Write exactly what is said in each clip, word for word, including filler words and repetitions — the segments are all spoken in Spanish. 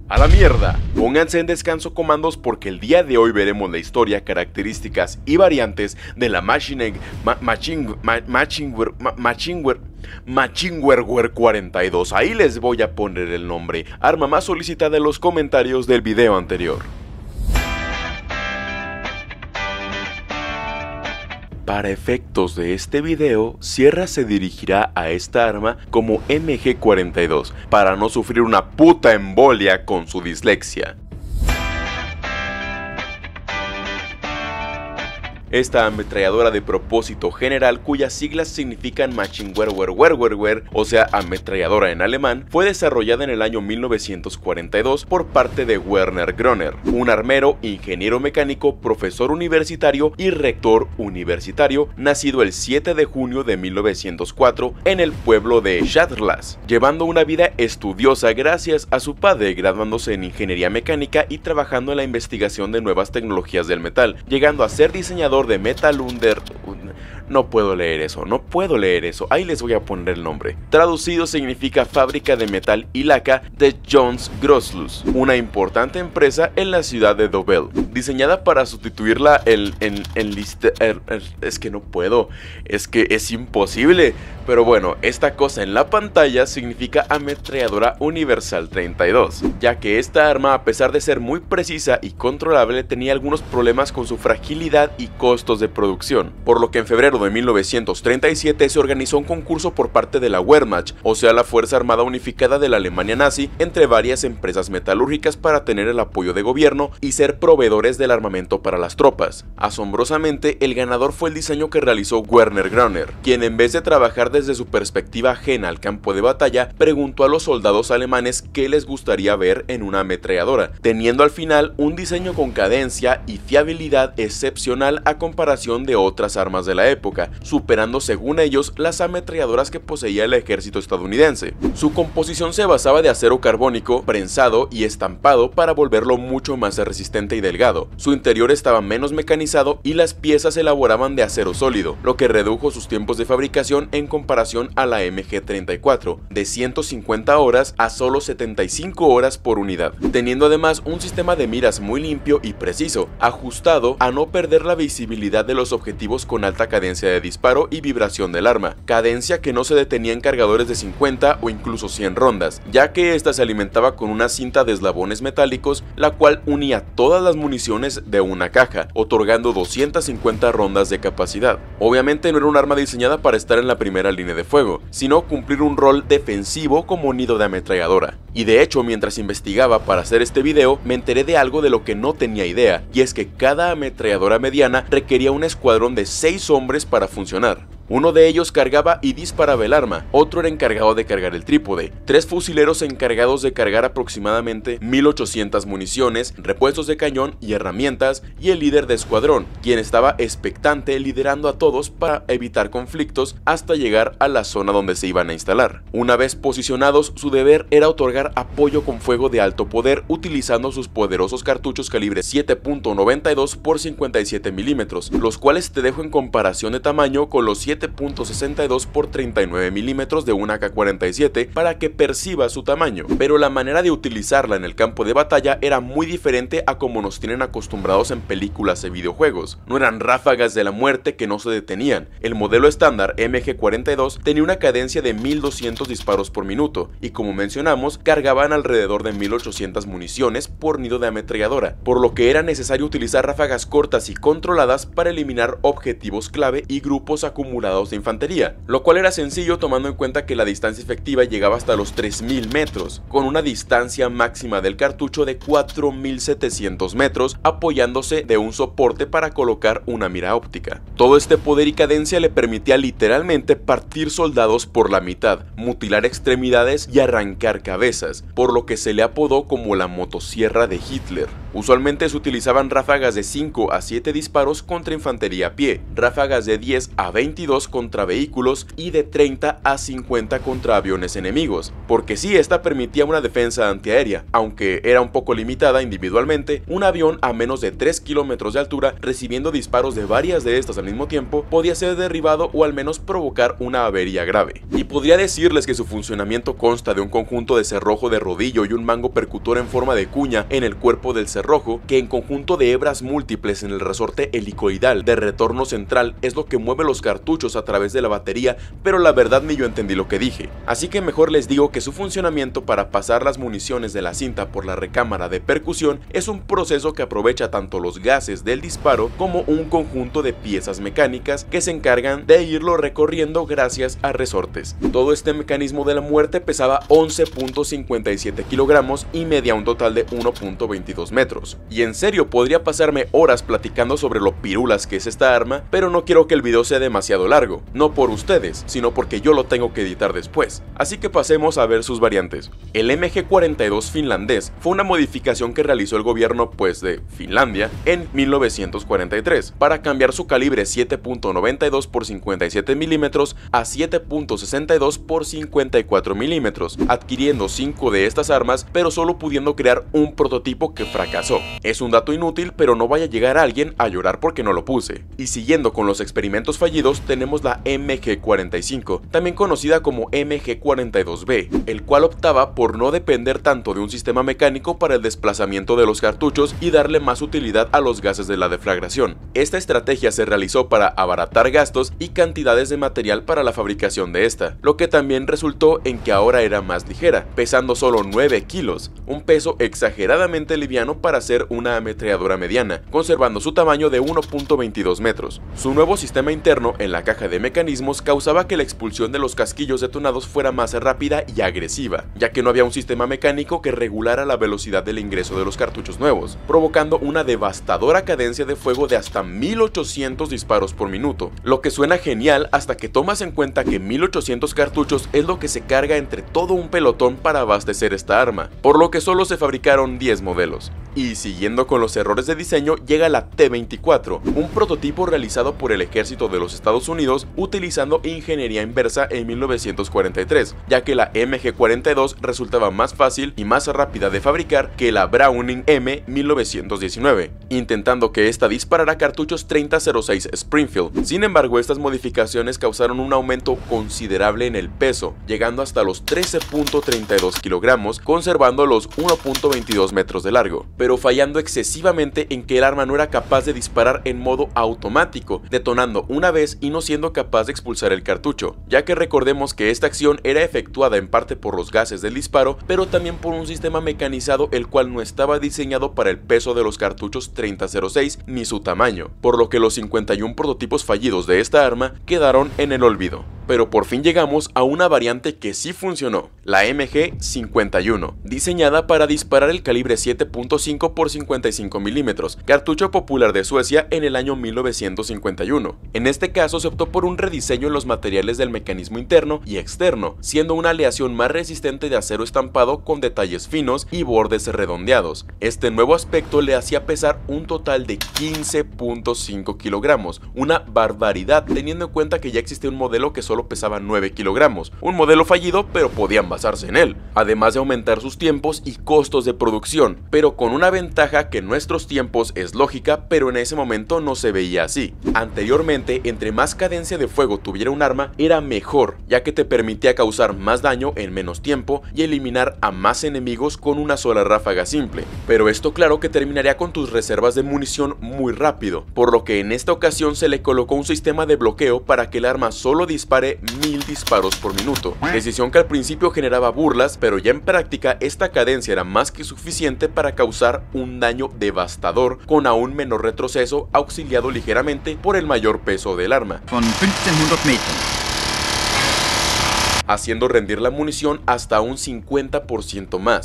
A la mierda, pónganse en descanso comandos porque el día de hoy veremos la historia, características y variantes de la Machine ma, Machine ma, Machineware ma, Machineware Machineware cuarenta y dos. Ahí les voy a poner el nombre, arma más solicitada en los comentarios del video anterior. Para efectos de este video, Sierra se dirigirá a esta arma como M G cuarenta y dos para no sufrir una puta embolia con su dislexia. Esta ametralladora de propósito general, cuyas siglas significan Maschinengewehr, o sea ametralladora en alemán, fue desarrollada en el año mil novecientos cuarenta y dos por parte de Werner Groner, un armero, ingeniero mecánico, profesor universitario y rector universitario, nacido el siete de junio de mil novecientos cuatro en el pueblo de Schadlaz, llevando una vida estudiosa gracias a su padre, graduándose en ingeniería mecánica y trabajando en la investigación de nuevas tecnologías del metal, llegando a ser diseñador de Metal Under... No puedo leer eso, no puedo leer eso, ahí les voy a poner el nombre. Traducido significa fábrica de metal y laca de Jones Grosslus, una importante empresa en la ciudad de Dobell, diseñada para sustituirla el, el, el, liste, el, el es que no puedo, es que es imposible. Pero bueno, esta cosa en la pantalla significa ametralladora universal treinta y dos, ya que esta arma, a pesar de ser muy precisa y controlable, tenía algunos problemas con su fragilidad y costos de producción, por lo que en febrero de mil novecientos treinta y siete se organizó un concurso por parte de la Wehrmacht, o sea la Fuerza Armada Unificada de la Alemania nazi, entre varias empresas metalúrgicas para tener el apoyo de gobierno y ser proveedores del armamento para las tropas. Asombrosamente, el ganador fue el diseño que realizó Werner Groner, quien en vez de trabajar desde su perspectiva ajena al campo de batalla, preguntó a los soldados alemanes qué les gustaría ver en una ametralladora, teniendo al final un diseño con cadencia y fiabilidad excepcional a comparación de otras armas de la época, superando según ellos las ametralladoras que poseía el ejército estadounidense. Su composición se basaba de acero carbónico, prensado y estampado para volverlo mucho más resistente y delgado. Su interior estaba menos mecanizado y las piezas se elaboraban de acero sólido, lo que redujo sus tiempos de fabricación en comparación a la M G treinta y cuatro, de ciento cincuenta horas a solo setenta y cinco horas por unidad, teniendo además un sistema de miras muy limpio y preciso, ajustado a no perder la visibilidad de los objetivos con alta cadencia de disparo y vibración del arma, cadencia que no se detenía en cargadores de cincuenta o incluso cien rondas, ya que esta se alimentaba con una cinta de eslabones metálicos, la cual unía todas las municiones de una caja, otorgando doscientas cincuenta rondas de capacidad. Obviamente no era un arma diseñada para estar en la primera línea de fuego, sino cumplir un rol defensivo como nido de ametralladora. Y de hecho, mientras investigaba para hacer este video, me enteré de algo de lo que no tenía idea, y es que cada ametralladora mediana requería un escuadrón de seis hombres para funcionar. Uno de ellos cargaba y disparaba el arma, otro era encargado de cargar el trípode, tres fusileros encargados de cargar aproximadamente mil ochocientas municiones, repuestos de cañón y herramientas, y el líder de escuadrón, quien estaba expectante liderando a todos para evitar conflictos hasta llegar a la zona donde se iban a instalar. Una vez posicionados, su deber era otorgar apoyo con fuego de alto poder utilizando sus poderosos cartuchos calibre siete punto noventa y dos por cincuenta y siete milímetros, los cuales te dejo en comparación de tamaño con los siete punto sesenta y dos por treinta y nueve milímetros de una A K cuarenta y siete para que perciba su tamaño, pero la manera de utilizarla en el campo de batalla era muy diferente a como nos tienen acostumbrados en películas y videojuegos. No eran ráfagas de la muerte que no se detenían. El modelo estándar M G cuarenta y dos tenía una cadencia de mil doscientos disparos por minuto y, como mencionamos, cargaban alrededor de mil ochocientas municiones por nido de ametralladora, por lo que era necesario utilizar ráfagas cortas y controladas para eliminar objetivos clave y grupos acumulados de infantería, lo cual era sencillo tomando en cuenta que la distancia efectiva llegaba hasta los tres mil metros, con una distancia máxima del cartucho de cuatro mil setecientos metros, apoyándose de un soporte para colocar una mira óptica. Todo este poder y cadencia le permitía literalmente partir soldados por la mitad, mutilar extremidades y arrancar cabezas, por lo que se le apodó como la motosierra de Hitler. Usualmente se utilizaban ráfagas de cinco a siete disparos contra infantería a pie, ráfagas de diez a veintidós contra vehículos y de treinta a cincuenta contra aviones enemigos, porque sí, esta permitía una defensa antiaérea, aunque era un poco limitada individualmente. Un avión a menos de tres kilómetros de altura recibiendo disparos de varias de estas al mismo tiempo podía ser derribado o al menos provocar una avería grave. Y podría decirles que su funcionamiento consta de un conjunto de cerrojo de rodillo y un mango percutor en forma de cuña en el cuerpo del cerrojo, que en conjunto de hebras múltiples en el resorte helicoidal de retorno central es lo que mueve los cartuchos a través de la batería, pero la verdad ni yo entendí lo que dije. Así que mejor les digo que su funcionamiento para pasar las municiones de la cinta por la recámara de percusión es un proceso que aprovecha tanto los gases del disparo como un conjunto de piezas mecánicas que se encargan de irlo recorriendo gracias a resortes. Todo este mecanismo de la muerte pesaba once punto cincuenta y siete kilogramos y medía un total de uno punto veintidós metros. Y en serio, podría pasarme horas platicando sobre lo pirulas que es esta arma, pero no quiero que el video sea demasiado largo, no por ustedes, sino porque yo lo tengo que editar después. Así que pasemos a ver sus variantes. El M G cuarenta y dos finlandés fue una modificación que realizó el gobierno pues de Finlandia en mil novecientos cuarenta y tres para cambiar su calibre siete punto noventa y dos por cincuenta y siete milímetros a siete punto sesenta y dos por cincuenta y cuatro milímetros, adquiriendo cinco de estas armas pero solo pudiendo crear un prototipo que fracasó. Es un dato inútil, pero no vaya a llegar alguien a llorar porque no lo puse. Y siguiendo con los experimentos fallidos, tenemos la M G cuarenta y cinco, también conocida como M G cuarenta y dos B, el cual optaba por no depender tanto de un sistema mecánico para el desplazamiento de los cartuchos y darle más utilidad a los gases de la deflagración. Esta estrategia se realizó para abaratar gastos y cantidades de material para la fabricación de esta, lo que también resultó en que ahora era más ligera, pesando solo nueve kilos, un peso exageradamente liviano para ser una ametralladora mediana, conservando su tamaño de uno punto veintidós metros. Su nuevo sistema interno en la caja de mecanismos causaba que la expulsión de los casquillos detonados fuera más rápida y agresiva, ya que no había un sistema mecánico que regulara la velocidad del ingreso de los cartuchos nuevos, provocando una devastadora cadencia de fuego de hasta mil ochocientos disparos por minuto, lo que suena genial hasta que tomas en cuenta que mil ochocientos cartuchos es lo que se carga entre todo un pelotón para abastecer esta arma, por lo que solo se fabricaron diez modelos. Y siguiendo con los errores de diseño, llega la T veinticuatro, un prototipo realizado por el ejército de los Estados Unidos utilizando ingeniería inversa en mil novecientos cuarenta y tres, ya que la M G cuarenta y dos resultaba más fácil y más rápida de fabricar que la Browning M mil novecientos diecinueve, intentando que esta disparara cartuchos treinta cero seis Springfield. Sin embargo, estas modificaciones causaron un aumento considerable en el peso, llegando hasta los trece punto treinta y dos kilogramos, conservando los uno punto veintidós metros de largo, pero fallando excesivamente en que el arma no era capaz de disparar en modo automático, detonando una vez y no siendo capaz de expulsar el cartucho, ya que recordemos que esta acción era efectuada en parte por los gases del disparo, pero también por un sistema mecanizado el cual no estaba diseñado para el peso de los cartuchos treinta cero seis ni su tamaño, por lo que los cincuenta y uno prototipos fallidos de esta arma quedaron en el olvido. Pero por fin llegamos a una variante que sí funcionó, la M G cincuenta y uno, diseñada para disparar el calibre siete punto cinco por cincuenta y cinco milímetros, cartucho popular de Suecia en el año mil novecientos cincuenta y uno. En este caso se optó por un rediseño en los materiales del mecanismo interno y externo, siendo una aleación más resistente de acero estampado con detalles finos y bordes redondeados. Este nuevo aspecto le hacía pesar un total de quince punto cinco kilogramos, una barbaridad teniendo en cuenta que ya existe un modelo que solo pesaba nueve kilogramos, un modelo fallido pero podían basarse en él, además de aumentar sus tiempos y costos de producción, pero con una ventaja que en nuestros tiempos es lógica, pero en ese momento no se veía así. Anteriormente, entre más cadencia de fuego tuviera un arma, era mejor, ya que te permitía causar más daño en menos tiempo y eliminar a más enemigos con una sola ráfaga simple, pero esto claro que terminaría con tus reservas de munición muy rápido, por lo que en esta ocasión se le colocó un sistema de bloqueo para que el arma solo dispare mil disparos por minuto, decisión que al principio generaba burlas, pero ya en práctica esta cadencia era más que suficiente para causar un daño devastador con aún menor retroceso, auxiliado ligeramente por el mayor peso del arma, haciendo rendir la munición hasta un cincuenta por ciento más.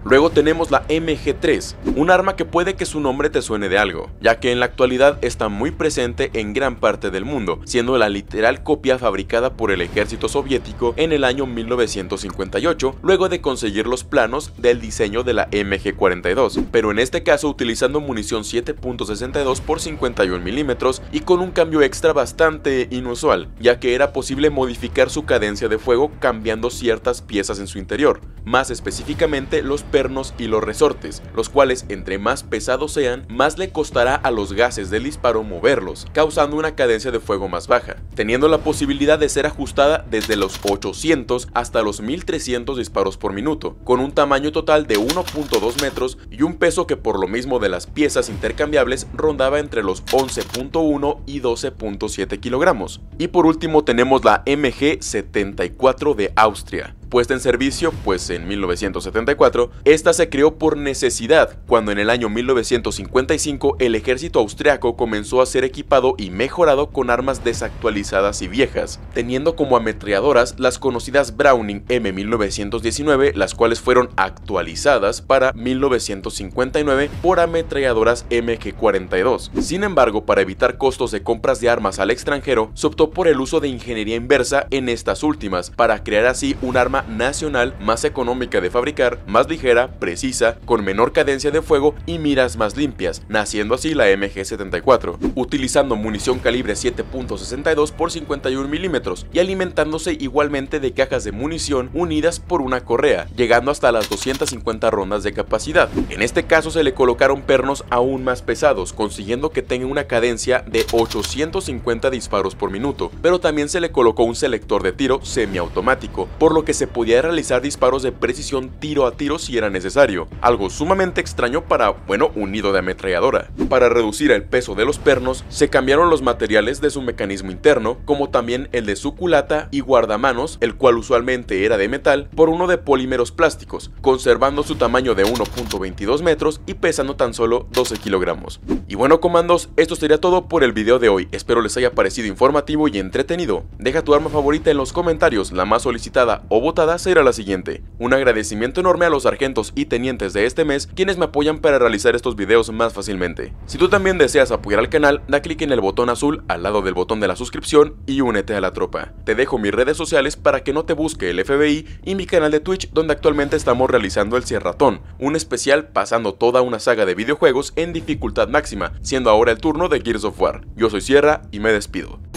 Luego tenemos la M G tres, un arma que puede que su nombre te suene de algo, ya que en la actualidad está muy presente en gran parte del mundo, siendo la literal copia fabricada por el ejército soviético en el año mil novecientos cincuenta y ocho, luego de conseguir los planos del diseño de la M G cuarenta y dos, pero en este caso utilizando munición siete punto sesenta y dos por cincuenta y uno milímetros y con un cambio extra bastante inusual, ya que era posible modificar su cadencia de fuego cambiando ciertas piezas en su interior, más específicamente los pernos y los resortes, los cuales entre más pesados sean, más le costará a los gases del disparo moverlos, causando una cadencia de fuego más baja, teniendo la posibilidad de ser ajustada desde los ochocientos hasta los mil trescientos disparos por minuto, con un tamaño total de uno punto dos metros y un peso que por lo mismo de las piezas intercambiables rondaba entre los once punto uno y doce punto siete kilogramos. Y por último tenemos la M G setenta y cuatro de Austria. Puesta en servicio pues en mil novecientos setenta y cuatro, esta se creó por necesidad, cuando en el año mil novecientos cincuenta y cinco el ejército austriaco comenzó a ser equipado y mejorado con armas desactualizadas y viejas, teniendo como ametralladoras las conocidas Browning M mil novecientos diecinueve, las cuales fueron actualizadas para mil novecientos cincuenta y nueve por ametralladoras M G cuarenta y dos. Sin embargo, para evitar costos de compras de armas al extranjero, se optó por el uso de ingeniería inversa en estas últimas, para crear así un arma nacional más económica de fabricar, más ligera, precisa, con menor cadencia de fuego y miras más limpias, naciendo así la M G setenta y cuatro, utilizando munición calibre siete punto sesenta y dos por cincuenta y uno milímetros y alimentándose igualmente de cajas de munición unidas por una correa, llegando hasta las doscientas cincuenta rondas de capacidad. En este caso se le colocaron pernos aún más pesados, consiguiendo que tenga una cadencia de ochocientos cincuenta disparos por minuto, pero también se le colocó un selector de tiro semiautomático, por lo que se podía realizar disparos de precisión tiro a tiro si era necesario, algo sumamente extraño para, bueno, un nido de ametralladora. Para reducir el peso de los pernos, se cambiaron los materiales de su mecanismo interno, como también el de su culata y guardamanos, el cual usualmente era de metal, por uno de polímeros plásticos, conservando su tamaño de uno punto veintidós metros y pesando tan solo doce kilogramos. Y bueno, comandos, esto sería todo por el video de hoy, espero les haya parecido informativo y entretenido. Deja tu arma favorita en los comentarios, la más solicitada o votada será la siguiente. Un agradecimiento enorme a los sargentos y tenientes de este mes, quienes me apoyan para realizar estos videos más fácilmente. Si tú también deseas apoyar al canal, da clic en el botón azul al lado del botón de la suscripción y únete a la tropa. Te dejo mis redes sociales para que no te busque el F B I y mi canal de Twitch, donde actualmente estamos realizando el Cierratón, un especial pasando toda una saga de videojuegos en dificultad máxima, siendo ahora el turno de Gears of War. Yo soy Sierra y me despido.